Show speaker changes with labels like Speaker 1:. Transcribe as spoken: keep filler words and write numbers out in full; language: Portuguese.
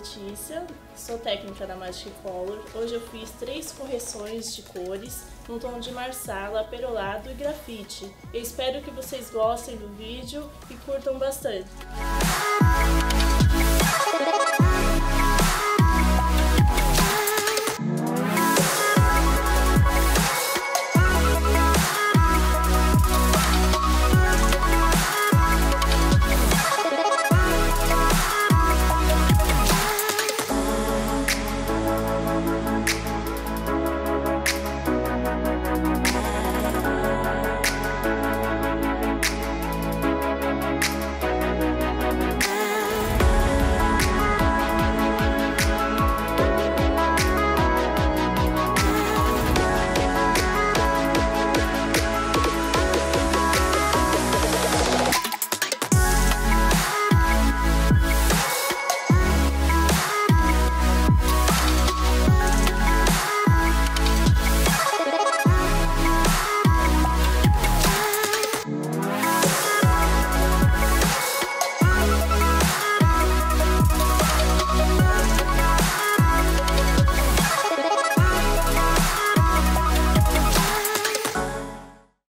Speaker 1: Letícia, sou técnica da Magic Color. Hoje eu fiz três correções de cores no tom de marsala, perolado e grafite. Eu espero que vocês gostem do vídeo e curtam bastante.